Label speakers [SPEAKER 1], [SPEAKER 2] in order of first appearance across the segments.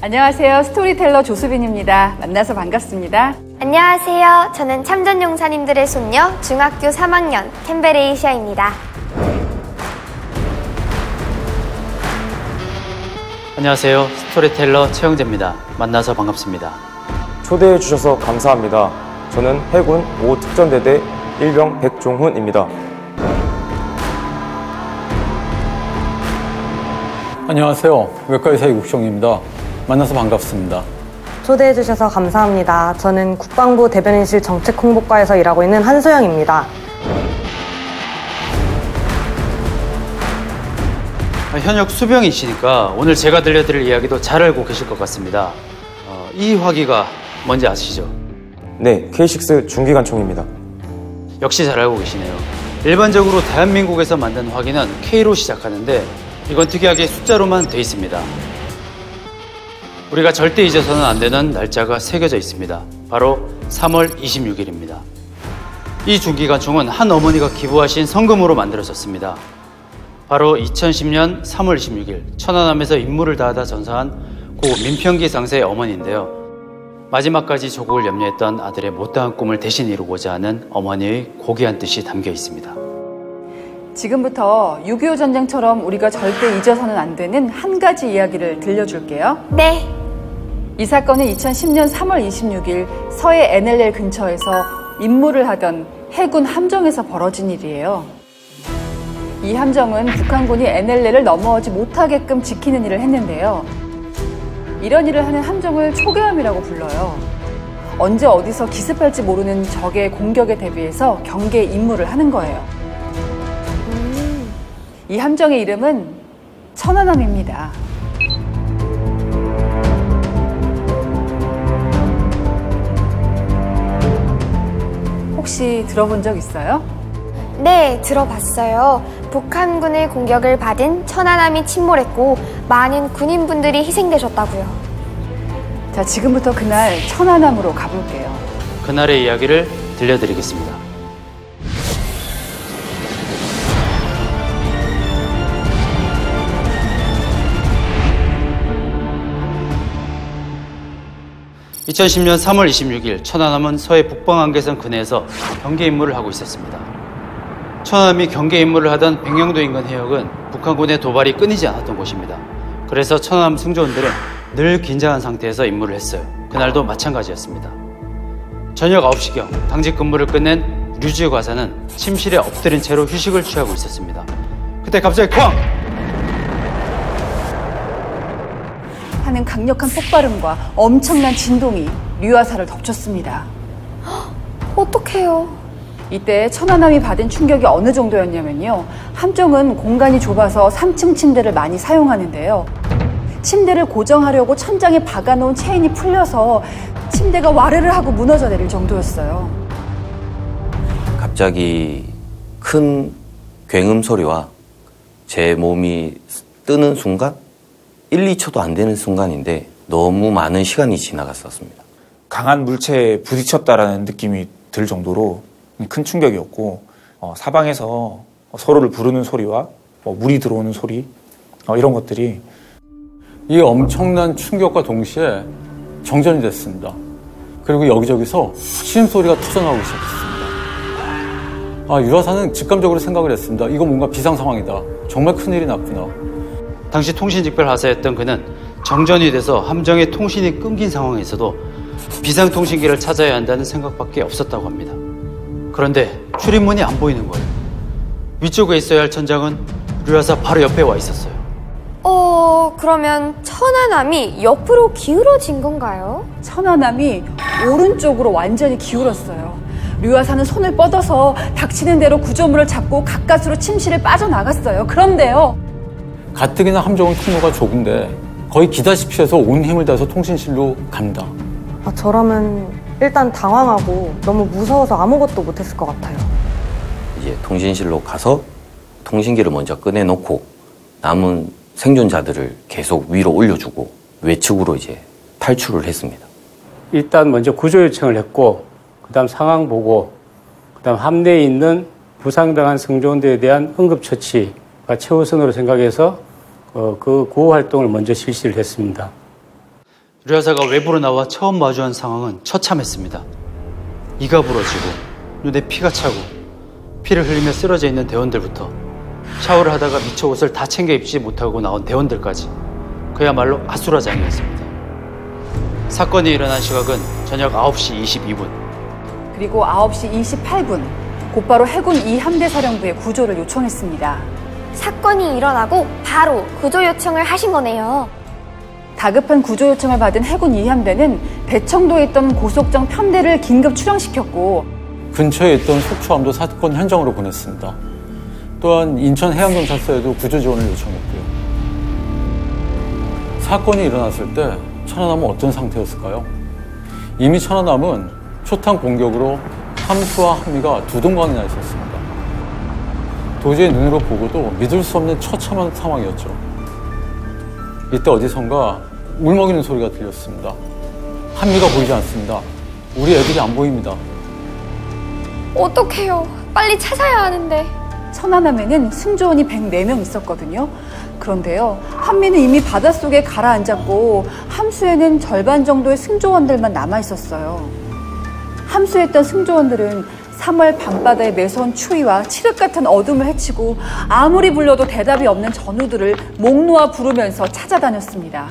[SPEAKER 1] 안녕하세요. 스토리텔러 조수빈입니다. 만나서 반갑습니다.
[SPEAKER 2] 안녕하세요. 저는 참전용사님들의 손녀 중학교 3학년 캠베레이시아입니다.
[SPEAKER 3] 안녕하세요. 스토리텔러 최영재입니다. 만나서 반갑습니다.
[SPEAKER 4] 초대해 주셔서 감사합니다. 저는 해군 5특전대대 일병 백종훈입니다.
[SPEAKER 5] 안녕하세요. 외과의사 이국종입니다. 만나서 반갑습니다.
[SPEAKER 6] 초대해 주셔서 감사합니다. 저는 국방부 대변인실 정책홍보과에서 일하고 있는 한소영입니다.
[SPEAKER 3] 현역 수병이시니까 오늘 제가 들려드릴 이야기도 잘 알고 계실 것 같습니다. 이 화기가 뭔지 아시죠?
[SPEAKER 4] 네, K6 중기관총입니다.
[SPEAKER 3] 역시 잘 알고 계시네요. 일반적으로 대한민국에서 만든 화기는 K로 시작하는데 이건 특이하게 숫자로만 돼 있습니다. 우리가 절대 잊어서는 안 되는 날짜가 새겨져 있습니다. 바로 3월 26일입니다. 이 중기관총은 한 어머니가 기부하신 성금으로 만들어졌습니다. 바로 2010년 3월 26일 천안함에서 임무를 다하다 전사한 고 민평기 상세의 어머니인데요. 마지막까지 조국을 염려했던 아들의 못다한 꿈을 대신 이루고자 하는 어머니의 고귀한 뜻이 담겨 있습니다.
[SPEAKER 1] 지금부터 6.25 전쟁처럼 우리가 절대 잊어서는 안 되는 한 가지 이야기를 들려줄게요.
[SPEAKER 2] 네.
[SPEAKER 1] 이 사건은 2010년 3월 26일 서해 NLL 근처에서 임무를 하던 해군 함정에서 벌어진 일이에요. 이 함정은 북한군이 NLL을 넘어오지 못하게끔 지키는 일을 했는데요. 이런 일을 하는 함정을 초계함이라고 불러요. 언제 어디서 기습할지 모르는 적의 공격에 대비해서 경계 임무를 하는 거예요. 이 함정의 이름은 천안함입니다. 혹시 들어본 적 있어요?
[SPEAKER 2] 네, 들어봤어요. 북한군의 공격을 받은 천안함이 침몰했고 많은 군인분들이 희생되셨다고요.
[SPEAKER 1] 자, 지금부터 그날 천안함으로 가볼게요.
[SPEAKER 3] 그날의 이야기를 들려드리겠습니다. (2010년 3월 26일) 천안함은 서해 북방한계선 근해에서 경계 임무를 하고 있었습니다. 천안함이 경계 임무를 하던 백령도 인근 해역은 북한군의 도발이 끊이지 않았던 곳입니다. 그래서 천안함 승조원들은 늘 긴장한 상태에서 임무를 했어요. 그날도 마찬가지였습니다. 저녁 9시경 당직 근무를 끝낸 류지 과사는 침실에 엎드린 채로 휴식을 취하고 있었습니다. 그때 갑자기 쾅!
[SPEAKER 1] 하는 강력한 폭발음과 엄청난 진동이 류하사를 덮쳤습니다.
[SPEAKER 2] 어떡해요?
[SPEAKER 1] 이때 천안함이 받은 충격이 어느 정도였냐면요. 함정은 공간이 좁아서 3층 침대를 많이 사용하는데요. 침대를 고정하려고 천장에 박아놓은 체인이 풀려서 침대가 와르르 하고 무너져 내릴 정도였어요.
[SPEAKER 7] 갑자기 큰 굉음 소리와 제 몸이 뜨는 순간 1, 2초도 안 되는 순간인데 너무 많은 시간이 지나갔었습니다.
[SPEAKER 8] 강한 물체에 부딪혔다라는 느낌이 들 정도로 큰 충격이었고 사방에서 서로를 부르는 소리와 물이 들어오는 소리 이런 것들이
[SPEAKER 5] 이 엄청난 충격과 동시에 정전이 됐습니다. 그리고 여기저기서 신음소리가 터져나오기 시작했습니다. 유하사는 직감적으로 생각을 했습니다. 이거 뭔가 비상 상황이다. 정말 큰일이 났구나.
[SPEAKER 3] 당시 통신직별 하사였던 그는 정전이 돼서 함정의 통신이 끊긴 상황에서도 비상통신기를 찾아야 한다는 생각밖에 없었다고 합니다. 그런데 출입문이 안 보이는 거예요. 위쪽에 있어야 할 천장은 류하사 바로 옆에 와 있었어요.
[SPEAKER 2] 그러면 천안함이 옆으로 기울어진 건가요?
[SPEAKER 1] 천안함이 오른쪽으로 완전히 기울었어요. 류하사는 손을 뻗어서 닥치는 대로 구조물을 잡고 가까스로 침실에 빠져나갔어요. 그런데요.
[SPEAKER 5] 가뜩이나 함정은 통로가 좁은데 거의 기다시피 해서 온 힘을 다해서 통신실로 간다.
[SPEAKER 6] 저라면 일단 당황하고 너무 무서워서 아무것도 못했을 것 같아요.
[SPEAKER 7] 이제 통신실로 가서 통신기를 먼저 꺼내놓고 남은 생존자들을 계속 위로 올려주고 외측으로 이제 탈출을 했습니다.
[SPEAKER 9] 일단 먼저 구조 요청을 했고 그다음 상황 보고 그다음 함내에 있는 부상당한 승조원들에 대한 응급처치가 최우선으로 생각해서 그 구호 활동을 먼저 실시를 했습니다.
[SPEAKER 3] 의료사가 외부로 나와 처음 마주한 상황은 처참했습니다. 이가 부러지고 눈에 피가 차고 피를 흘리며 쓰러져 있는 대원들부터 샤워를 하다가 미처 옷을 다 챙겨 입지 못하고 나온 대원들까지 그야말로 아수라장이었습니다. 사건이 일어난 시각은 저녁 9시 22분.
[SPEAKER 1] 그리고 9시 28분 곧바로 해군 2함대 사령부에 구조를 요청했습니다.
[SPEAKER 2] 사건이 일어나고 바로 구조 요청을 하신 거네요.
[SPEAKER 1] 다급한 구조 요청을 받은 해군 2함대는 대청도에 있던 고속정 편대를 긴급 출항시켰고
[SPEAKER 5] 근처에 있던 속초함도 사건 현장으로 보냈습니다. 또한 인천해양경찰서에도 구조 지원을 요청했고요. 사건이 일어났을 때 천안함은 어떤 상태였을까요? 이미 천안함은 초탄 공격으로 함수와 함미가 두 동강이나 있었습니다. 도저히 눈으로 보고도 믿을 수 없는 처참한 상황이었죠. 이때 어디선가 울먹이는 소리가 들렸습니다. 함미가 보이지 않습니다. 우리 애들이 안 보입니다.
[SPEAKER 2] 어떡해요. 빨리 찾아야 하는데.
[SPEAKER 1] 천안함에는 승조원이 104명 있었거든요. 그런데요, 함미는 이미 바닷속에 가라앉았고 함수에는 절반 정도의 승조원들만 남아있었어요. 함수에 있던 승조원들은 3월 밤바다의 매서운 추위와 칠흑 같은 어둠을 헤치고 아무리 불러도 대답이 없는 전우들을 목 놓아 부르면서 찾아다녔습니다.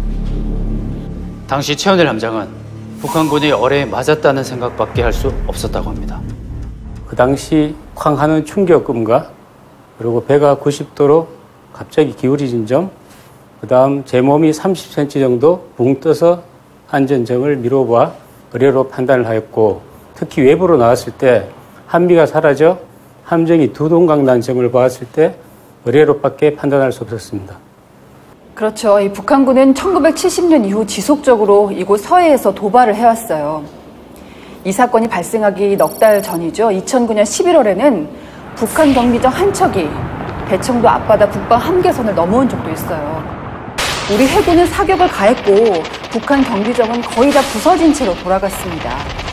[SPEAKER 3] 당시 최은일 함장은 북한군이 어뢰에 맞았다는 생각밖에 할 수 없었다고 합니다.
[SPEAKER 9] 그 당시 쾅하는 충격음과 그리고 배가 90도로 갑자기 기울어진 점, 그 다음 제 몸이 30cm 정도 붕 떠서 안전점을 미뤄봐 의뢰로 판단을 하였고, 특히 외부로 나왔을 때 함미가 사라져 함정이 두 동강 난 점을 봤을 때 의뢰로밖에 판단할 수 없었습니다.
[SPEAKER 1] 그렇죠. 이 북한군은 1970년 이후 지속적으로 이곳 서해에서 도발을 해왔어요. 이 사건이 발생하기 넉 달 전이죠. 2009년 11월에는 북한 경비정 한 척이 대청도 앞바다 북방 함계선을 넘어온 적도 있어요. 우리 해군은 사격을 가했고 북한 경비정은 거의 다 부서진 채로 돌아갔습니다.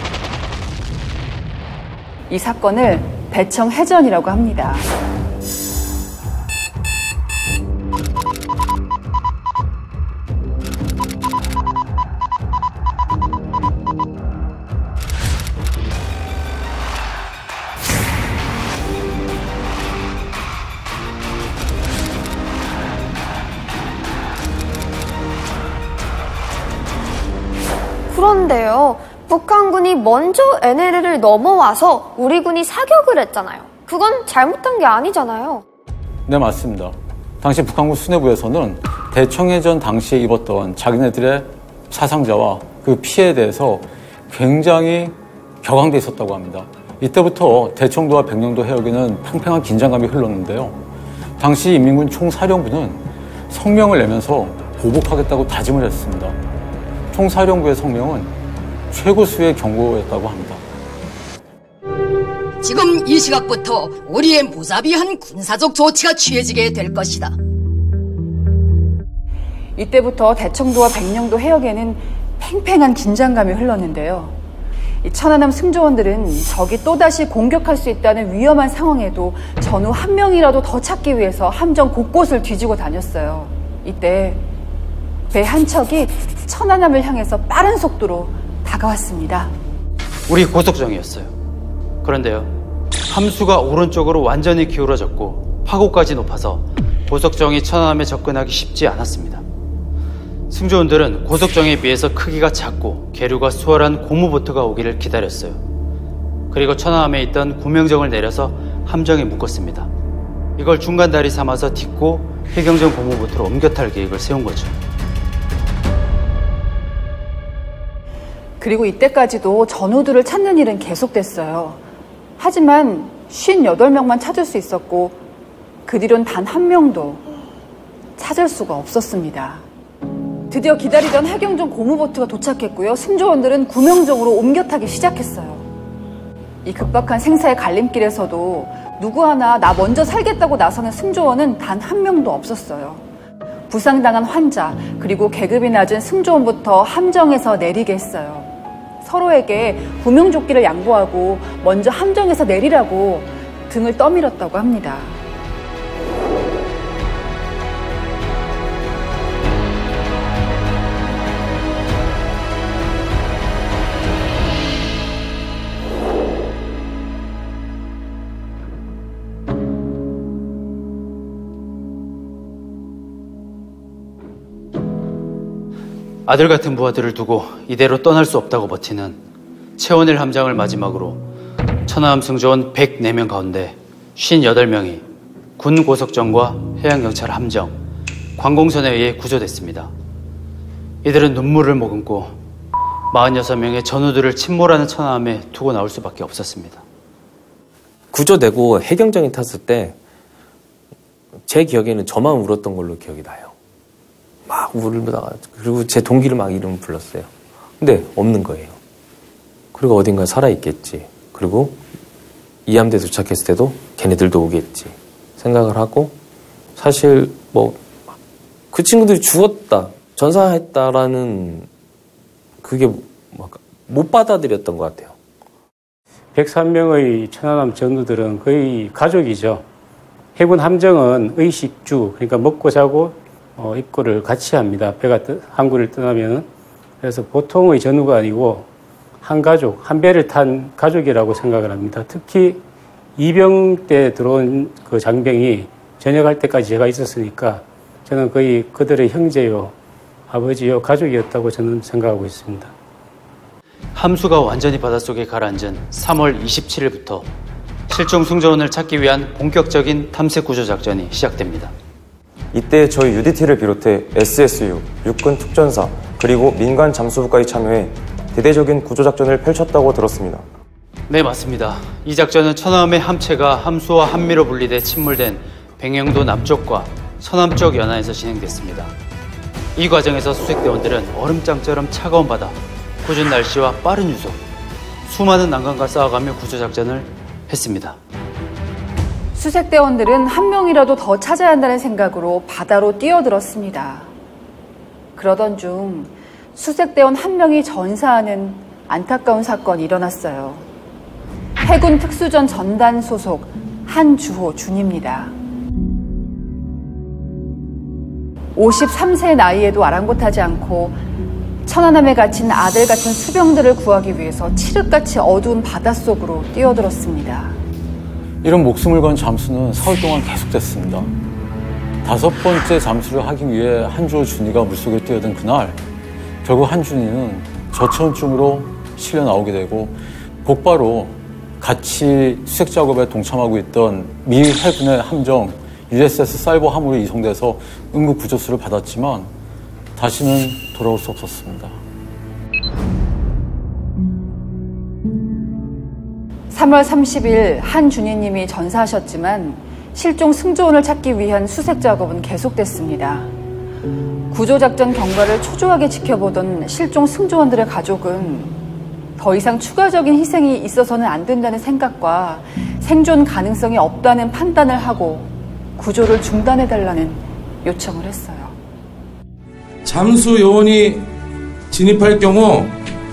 [SPEAKER 1] 이 사건을 대청해전이라고 합니다.
[SPEAKER 2] 그런데요, 북한군이 먼저 NLL을 넘어와서 우리 군이 사격을 했잖아요. 그건 잘못한 게 아니잖아요.
[SPEAKER 5] 네, 맞습니다. 당시 북한군 수뇌부에서는 대청해전 당시에 입었던 자기네들의 사상자와 그 피해에 대해서 굉장히 격앙돼 있었다고 합니다. 이때부터 대청도와 백령도 해역에는 팽팽한 긴장감이 흘렀는데요. 당시 인민군 총사령부는 성명을 내면서 보복하겠다고 다짐을 했습니다. 총사령부의 성명은 최고수의 경고였다고 합니다.
[SPEAKER 10] 지금 이 시각부터 우리의 무자비한 군사적 조치가 취해지게 될 것이다.
[SPEAKER 1] 이때부터 대청도와 백령도 해역에는 팽팽한 긴장감이 흘렀는데요. 이 천안함 승조원들은 적이 또다시 공격할 수 있다는 위험한 상황에도 전후 한 명이라도 더 찾기 위해서 함정 곳곳을 뒤지고 다녔어요. 이때 배 한 척이 천안함을 향해서 빠른 속도로 다가왔습니다.
[SPEAKER 3] 우리 고속정이었어요. 그런데요, 함수가 오른쪽으로 완전히 기울어졌고 파고까지 높아서 고속정이 천안함에 접근하기 쉽지 않았습니다. 승조원들은 고속정에 비해서 크기가 작고 계류가 수월한 고무보트가 오기를 기다렸어요. 그리고 천안함에 있던 구명정을 내려서 함정에 묶었습니다. 이걸 중간다리 삼아서 딛고 해경정 고무보트로 옮겨 탈 계획을 세운 거죠.
[SPEAKER 1] 그리고 이때까지도 전우들을 찾는 일은 계속됐어요. 하지만 58명만 찾을 수 있었고 그 뒤론 단 한 명도 찾을 수가 없었습니다. 드디어 기다리던 해경정 고무보트가 도착했고요. 승조원들은 구명정으로 옮겨 타기 시작했어요. 이 급박한 생사의 갈림길에서도 누구 하나 나 먼저 살겠다고 나서는 승조원은 단 한 명도 없었어요. 부상당한 환자 그리고 계급이 낮은 승조원부터 함정에서 내리게 했어요. 서로에게 구명조끼를 양보하고 먼저 함정에서 내리라고 등을 떠밀었다고 합니다.
[SPEAKER 3] 아들 같은 부하들을 두고 이대로 떠날 수 없다고 버티는 최원일 함장을 마지막으로 천안함 승조원 104명 가운데 58명이 군 고속정과 해양경찰 함정, 관공선에 의해 구조됐습니다. 이들은 눈물을 머금고 46명의 전우들을 침몰하는 천안함에 두고 나올 수밖에 없었습니다.
[SPEAKER 11] 구조되고 해경정이 탔을 때 제 기억에는 저만 울었던 걸로 기억이 나요. 막 울다가 그리고 제 동기를 막 이름 불렀어요. 근데 없는 거예요. 그리고 어딘가 살아있겠지. 그리고 이함대 도착했을 때도 걔네들도 오겠지 생각을 하고, 사실 뭐 그 친구들이 죽었다, 전사했다라는 그게 못 받아들였던 것 같아요.
[SPEAKER 9] 103명의 천안함 전우들은 거의 가족이죠. 해군 함정은 의식주, 그러니까 먹고 자고 입고를 같이 합니다. 배가 항구를 떠나면은. 그래서 보통의 전우가 아니고 한 가족, 한 배를 탄 가족이라고 생각을 합니다. 특히 이병 때 들어온 그 장병이 전역할 때까지 제가 있었으니까 저는 거의 그들의 형제요, 아버지요, 가족이었다고 저는 생각하고 있습니다.
[SPEAKER 3] 함수가 완전히 바닷속에 가라앉은 3월 27일부터 실종 승조원을 찾기 위한 본격적인 탐색 구조 작전이 시작됩니다.
[SPEAKER 4] 이때 저희 UDT를 비롯해 SSU, 육군 특전사, 그리고 민간 잠수부까지 참여해 대대적인 구조작전을 펼쳤다고 들었습니다.
[SPEAKER 3] 네, 맞습니다. 이 작전은 천안함의 함체가 함수와 한미로 분리돼 침몰된 백령도 남쪽과 서남쪽 연안에서 진행됐습니다. 이 과정에서 수색대원들은 얼음장처럼 차가운 바다, 궂은 날씨와 빠른 유속, 수많은 난관과 싸워가며 구조작전을 했습니다.
[SPEAKER 1] 수색대원들은 한 명이라도 더 찾아야 한다는 생각으로 바다로 뛰어들었습니다. 그러던 중 수색대원 한 명이 전사하는 안타까운 사건이 일어났어요. 해군 특수전 전단 소속 한주호 준입니다. 53세 나이에도 아랑곳하지 않고 천안함에 갇힌 아들 같은 수병들을 구하기 위해서 칠흑같이 어두운 바닷속으로 뛰어들었습니다.
[SPEAKER 5] 이런 목숨을 건 잠수는 사흘 동안 계속됐습니다. 5번째 잠수를 하기 위해 한주호 준이가 물속에 뛰어든 그날, 결국 한준이는 저체온증으로 실려 나오게 되고 곧바로 같이 수색 작업에 동참하고 있던 미 해군의 함정 USS 살버 함으로 이송돼서 응급 구조수를 받았지만 다시는 돌아올 수 없었습니다.
[SPEAKER 1] 3월 30일 한준희님이 전사하셨지만 실종 승조원을 찾기 위한 수색 작업은 계속됐습니다. 구조작전 경과를 초조하게 지켜보던 실종 승조원들의 가족은 더 이상 추가적인 희생이 있어서는 안 된다는 생각과 생존 가능성이 없다는 판단을 하고 구조를 중단해달라는 요청을 했어요.
[SPEAKER 12] 잠수 요원이 진입할 경우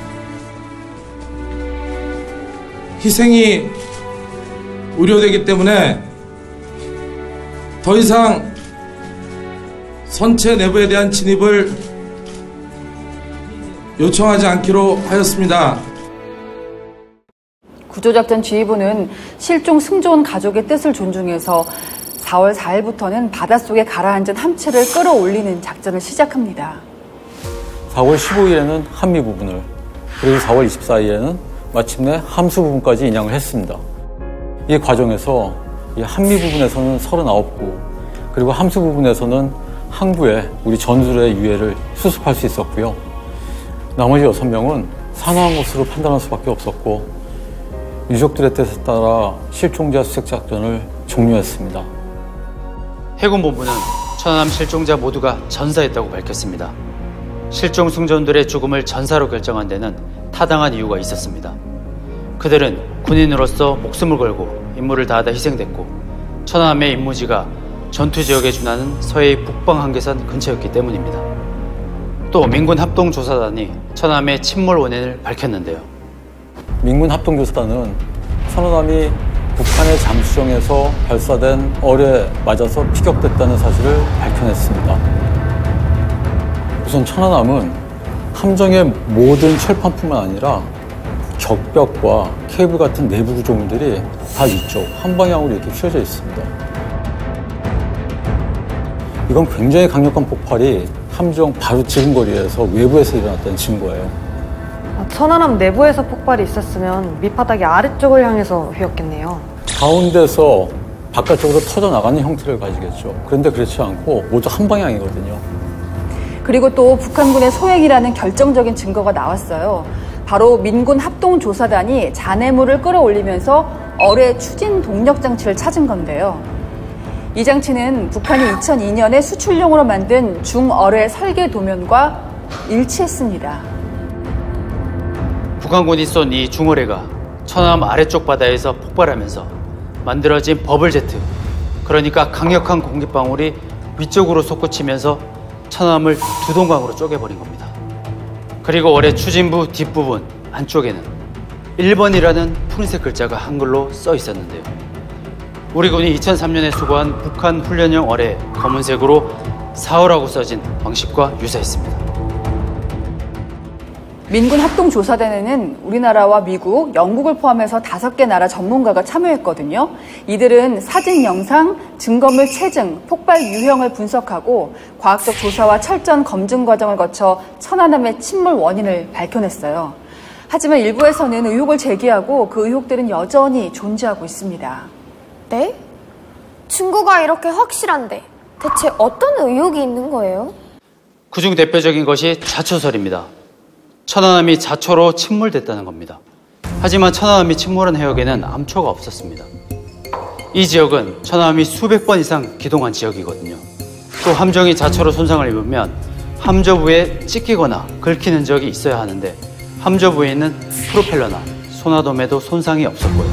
[SPEAKER 12] 희생이 우려되기 때문에 더 이상 선체 내부에 대한 진입을 요청하지 않기로 하였습니다.
[SPEAKER 1] 구조작전 지휘부는 실종 승조원 가족의 뜻을 존중해서 4월 4일부터는 바닷속에 가라앉은 함체를 끌어올리는 작전을 시작합니다.
[SPEAKER 5] 4월 15일에는 한미 부분을, 그리고 4월 24일에는 마침내 함수 부분까지 인양을 했습니다. 이 과정에서 이 한미 부분에서는 39구, 그리고 함수 부분에서는 항구에 우리 전우들의 유해를 수습할 수 있었고요. 나머지 6명은 산화한 것으로 판단할 수밖에 없었고 유족들의 뜻에 따라 실종자 수색 작전을 종료했습니다.
[SPEAKER 3] 해군본부는 천안함 실종자 모두가 전사했다고 밝혔습니다. 실종 승조원들의 죽음을 전사로 결정한 데는 타당한 이유가 있었습니다. 그들은 군인으로서 목숨을 걸고 임무를 다하다 희생됐고 천안함의 임무지가 전투지역에 준하는 서해의 북방 한계선 근처였기 때문입니다. 또 민군 합동조사단이 천안함의 침몰 원인을 밝혔는데요.
[SPEAKER 5] 민군 합동조사단은 천안함이 북한의 잠수정에서 발사된 어뢰에 맞아서 피격됐다는 사실을 밝혀냈습니다. 우선 천안함은 함정의 모든 철판뿐만 아니라 격벽과 케이블 같은 내부 구조물들이 다 위쪽 한 방향으로 이렇게 휘어져 있습니다. 이건 굉장히 강력한 폭발이 함정 바로 지근거리에서 외부에서 일어났다는 증거예요.
[SPEAKER 6] 천안함 내부에서 폭발이 있었으면 밑바닥이 아래쪽을 향해서 휘었겠네요.
[SPEAKER 5] 가운데서 바깥쪽으로 터져나가는 형태를 가지겠죠. 그런데 그렇지 않고 모두 한 방향이거든요.
[SPEAKER 1] 그리고 또 북한군의 소행이라는 결정적인 증거가 나왔어요. 바로 민군 합동조사단이 잔해물을 끌어올리면서 어뢰 추진 동력 장치를 찾은 건데요. 이 장치는 북한이 2002년에 수출용으로 만든 중어뢰 설계 도면과 일치했습니다.
[SPEAKER 3] 북한군이 쏜 이 중어뢰가 천안함 아래쪽 바다에서 폭발하면서 만들어진 버블제트, 그러니까 강력한 공기방울이 위쪽으로 솟구치면서 천안함을 두 동강으로 쪼개버린 겁니다. 그리고 어뢰 추진부 뒷부분 안쪽에는 1번이라는 푸른색 글자가 한글로 써 있었는데요. 우리 군이 2003년에 수거한 북한 훈련용 어뢰 검은색으로 4호라고 써진 방식과 유사했습니다.
[SPEAKER 1] 민군 합동조사단에는 우리나라와 미국, 영국을 포함해서 5개 나라 전문가가 참여했거든요. 이들은 사진, 영상, 증거물 체증, 폭발 유형을 분석하고 과학적 조사와 철저한 검증 과정을 거쳐 천안함의 침몰 원인을 밝혀냈어요. 하지만 일부에서는 의혹을 제기하고 그 의혹들은 여전히 존재하고 있습니다.
[SPEAKER 2] 네? 증거가 이렇게 확실한데 대체 어떤 의혹이 있는 거예요?
[SPEAKER 3] 그중 대표적인 것이 자초설입니다. 천안함이 자초로 침몰됐다는 겁니다. 하지만 천안함이 침몰한 해역에는 암초가 없었습니다. 이 지역은 천안함이 수백 번 이상 기동한 지역이거든요. 또 함정이 자초로 손상을 입으면 함저부에 찢기거나 긁히는 적이 있어야 하는데 함저부에 있는 프로펠러나 소나돔에도 손상이 없었고요.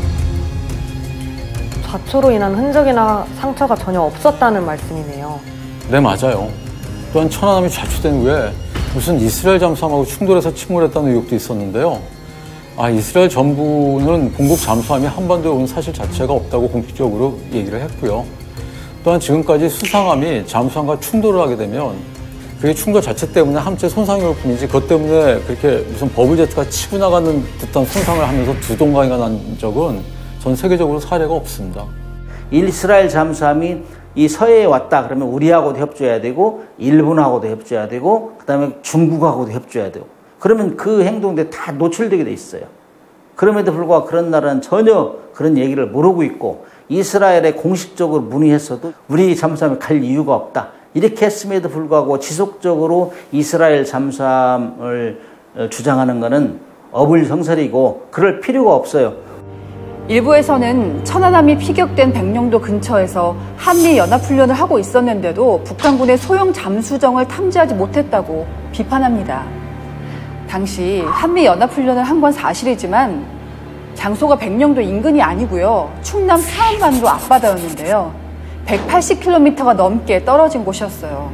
[SPEAKER 6] 자초로 인한 흔적이나 상처가 전혀 없었다는 말씀이네요.
[SPEAKER 5] 네, 맞아요. 또한 천안함이 자초된 후에 무슨 이스라엘 잠수함하고 충돌해서 침몰했다는 의혹도 있었는데요. 이스라엘 정부는 본국 잠수함이 한반도에 온 사실 자체가 없다고 공식적으로 얘기를 했고요. 또한 지금까지 수상함이 잠수함과 충돌을 하게 되면 그게 충돌 자체 때문에 함재 손상이 올 뿐이지 그것 때문에 그렇게 무슨 버블제트가 치고 나가는 듯한 손상을 하면서 두 동강이가 난 적은 전 세계적으로 사례가 없습니다.
[SPEAKER 13] 이스라엘 잠수함이 이 서해에 왔다 그러면 우리하고도 협조해야 되고 일본하고도 협조해야 되고 그다음에 중국하고도 협조해야 되고 그러면 그 행동들이 다 노출되게 돼 있어요. 그럼에도 불구하고 그런 나라는 전혀 그런 얘기를 모르고 있고 이스라엘에 공식적으로 문의했어도 우리 잠수함에 갈 이유가 없다. 이렇게 했음에도 불구하고 지속적으로 이스라엘 잠수함을 주장하는 것은 어불성설이고 그럴 필요가 없어요.
[SPEAKER 1] 일부에서는 천안함이 피격된 백령도 근처에서 한미연합훈련을 하고 있었는데도 북한군의 소형 잠수정을 탐지하지 못했다고 비판합니다. 당시 한미연합훈련을 한 건 사실이지만 장소가 백령도 인근이 아니고요. 충남 사안반도 앞바다였는데요. 180km가 넘게 떨어진 곳이었어요.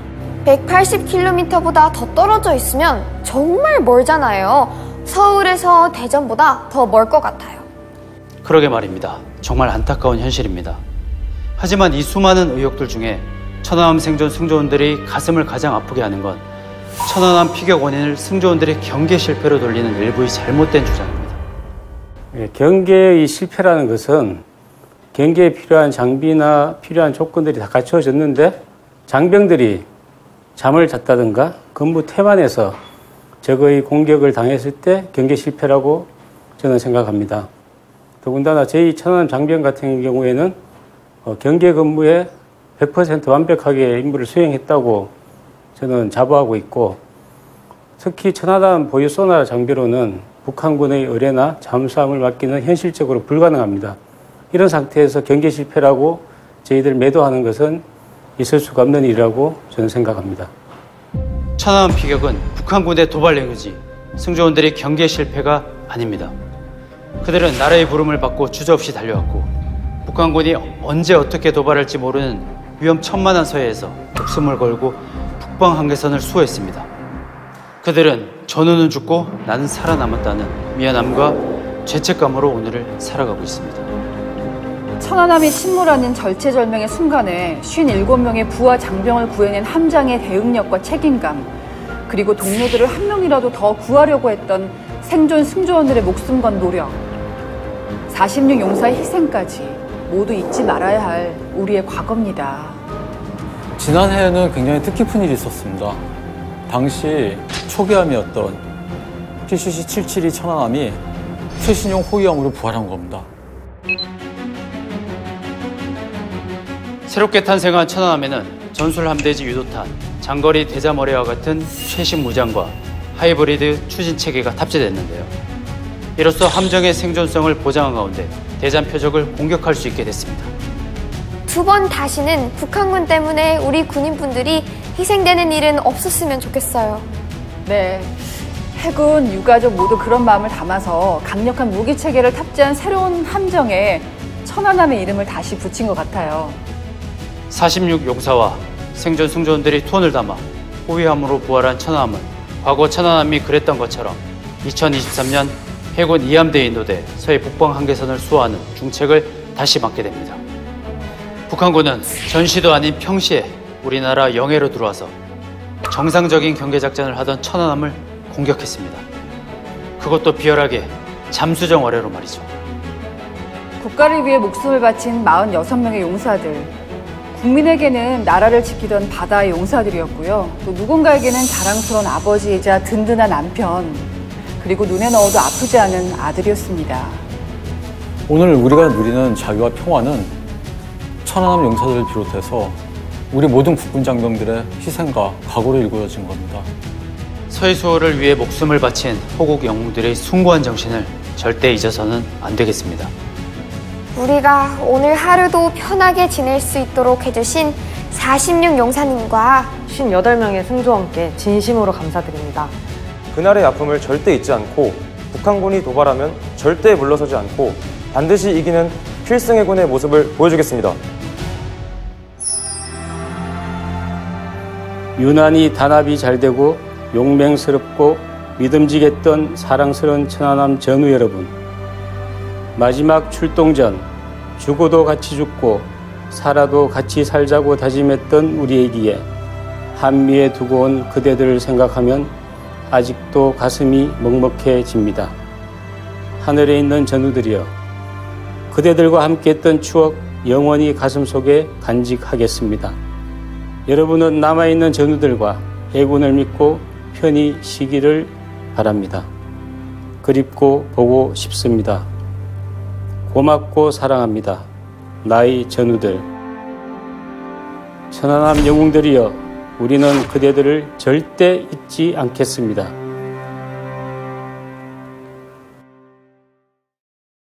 [SPEAKER 2] 180km보다 더 떨어져 있으면 정말 멀잖아요. 서울에서 대전보다 더 멀 것 같아요.
[SPEAKER 3] 그러게 말입니다. 정말 안타까운 현실입니다. 하지만 이 수많은 의혹들 중에 천안함 생존 승조원들이 가슴을 가장 아프게 하는 건 천안함 피격 원인을 승조원들의 경계 실패로 돌리는 일부의 잘못된 주장입니다.
[SPEAKER 9] 경계의 실패라는 것은 경계에 필요한 장비나 필요한 조건들이 다 갖춰졌는데 장병들이 잠을 잤다든가 근무 태만해서 적의 공격을 당했을 때 경계 실패라고 저는 생각합니다. 더군다나 제2천안함 장병 같은 경우에는 경계 근무에 100% 완벽하게 임무를 수행했다고 저는 자부하고 있고 특히 천안함 보유 소나 장비로는 북한군의 의뢰나 잠수함을 맡기는 현실적으로 불가능합니다. 이런 상태에서 경계 실패라고 저희들 매도하는 것은 있을 수가 없는 일이라고 저는 생각합니다.
[SPEAKER 3] 천안함 피격은 북한군의 도발 행위지 승조원들의 경계 실패가 아닙니다. 그들은 나라의 부름을 받고 주저없이 달려왔고 북한군이 언제 어떻게 도발할지 모르는 위험천만한 서해에서 목숨을 걸고 북방 한계선을 수호했습니다. 그들은 전우는 죽고 나는 살아남았다는 미안함과 죄책감으로 오늘을 살아가고 있습니다.
[SPEAKER 1] 천안함이 침몰하는 절체절명의 순간에 57명의 부하 장병을 구해낸 함장의 대응력과 책임감, 그리고 동료들을 한 명이라도 더 구하려고 했던 생존 승조원들의 목숨 건 노력, 46 용사의 희생까지 모두 잊지 말아야 할 우리의 과거입니다.
[SPEAKER 5] 지난해에는 굉장히 뜻깊은 일이 있었습니다. 당시 초기암이었던 PCC-772 천안함이 최신형 호위함으로 부활한 겁니다.
[SPEAKER 3] 새롭게 탄생한 천안함에는 전술함대지 유도탄, 장거리 대자머리와 같은 최신 무장과 하이브리드 추진 체계가 탑재됐는데요. 이로써 함정의 생존성을 보장한 가운데 대잠 표적을 공격할 수 있게 됐습니다.
[SPEAKER 2] 두 번 다시는 북한군 때문에 우리 군인분들이 희생되는 일은 없었으면 좋겠어요.
[SPEAKER 1] 네. 해군, 유가족 모두 그런 마음을 담아서 강력한 무기 체계를 탑재한 새로운 함정에 천안함의 이름을 다시 붙인 것 같아요.
[SPEAKER 3] 46 용사와 생존 승조원들이 투혼을 담아 호위함으로 부활한 천안함은 과거 천안함이 그랬던 것처럼 2023년 해군 2함대 인도대 서해 북방 한계선을 수호하는 중책을 다시 맡게 됩니다. 북한군은 전시도 아닌 평시에 우리나라 영해로 들어와서 정상적인 경계작전을 하던 천안함을 공격했습니다. 그것도 비열하게 잠수정 어뢰로 말이죠.
[SPEAKER 1] 국가를 위해 목숨을 바친 46명의 용사들. 국민에게는 나라를 지키던 바다의 용사들이었고요. 또 누군가에게는 자랑스러운 아버지이자 든든한 남편, 그리고 눈에 넣어도 아프지 않은 아들이었습니다.
[SPEAKER 5] 오늘 우리가 누리는 자유와 평화는 천안함 용사들을 비롯해서 우리 모든 국군 장병들의 희생과 각오로 일구어진 겁니다.
[SPEAKER 3] 서해 수호를 위해 목숨을 바친 호국 영웅들의 숭고한 정신을 절대 잊어서는 안 되겠습니다.
[SPEAKER 2] 우리가 오늘 하루도 편하게 지낼 수 있도록 해주신 46 용사님과
[SPEAKER 6] 58명의 승조원께 진심으로 감사드립니다.
[SPEAKER 4] 그날의 아픔을 절대 잊지 않고 북한군이 도발하면 절대 물러서지 않고 반드시 이기는 필승해군의 모습을 보여주겠습니다.
[SPEAKER 9] 유난히 단합이 잘 되고 용맹스럽고 믿음직했던 사랑스러운 천안함 전우 여러분. 마지막 출동 전 죽어도 같이 죽고 살아도 같이 살자고 다짐했던 우리에게 한미에 두고 온 그대들을 생각하면 아직도 가슴이 먹먹해집니다. 하늘에 있는 전우들이여, 그대들과 함께했던 추억 영원히 가슴속에 간직하겠습니다. 여러분은 남아있는 전우들과 해군을 믿고 편히 쉬기를 바랍니다. 그립고 보고 싶습니다. 고맙고 사랑합니다. 나의 전우들. 천안함 영웅들이여, 우리는 그대들을 절대 잊지 않겠습니다.